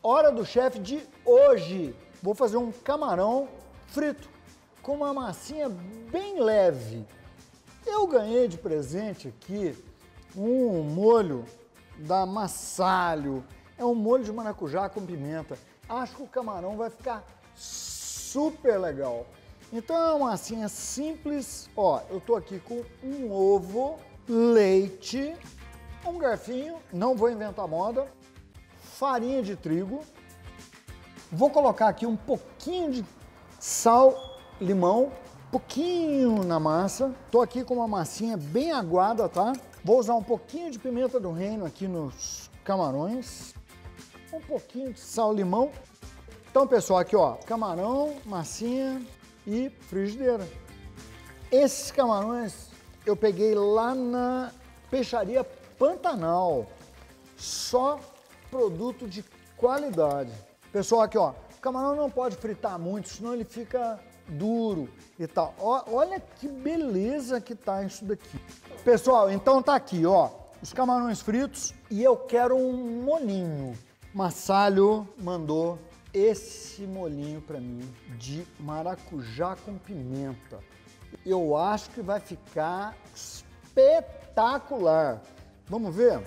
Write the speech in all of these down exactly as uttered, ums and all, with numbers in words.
Hora do chefe de hoje. Vou fazer um camarão frito com uma massinha bem leve. Eu ganhei de presente aqui um molho da Massalho. É um molho de maracujá com pimenta. Acho que o camarão vai ficar super legal. Então é uma massinha simples. Ó, eu tô aqui com um ovo, leite, um garfinho, não vou inventar moda, farinha de trigo. Vou colocar aqui um pouquinho de sal, limão, pouquinho na massa. Tô aqui com uma massinha bem aguada, tá? Vou usar um pouquinho de pimenta do reino aqui nos camarões. Um pouquinho de sal, limão. Então, pessoal, aqui ó, camarão, massinha e frigideira. Esses camarões eu peguei lá na Peixaria Pantanal. Só produto de qualidade. Pessoal, aqui ó, o camarão não pode fritar muito, senão ele fica duro e tal. Ó, olha que beleza que tá isso daqui. Pessoal, então tá aqui, ó, os camarões fritos e eu quero um molinho. Massalho mandou esse molinho para mim de maracujá com pimenta. Eu acho que vai ficar espetacular. Vamos ver?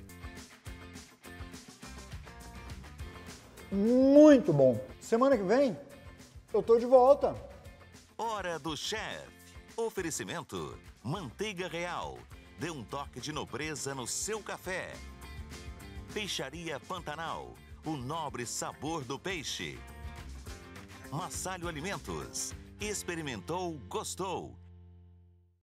Muito bom. Semana que vem eu tô de volta. Hora do chefe. Oferecimento: manteiga real. Dê um toque de nobreza no seu café. Peixaria Pantanal. O nobre sabor do peixe. Massalho Alimentos. Experimentou, gostou.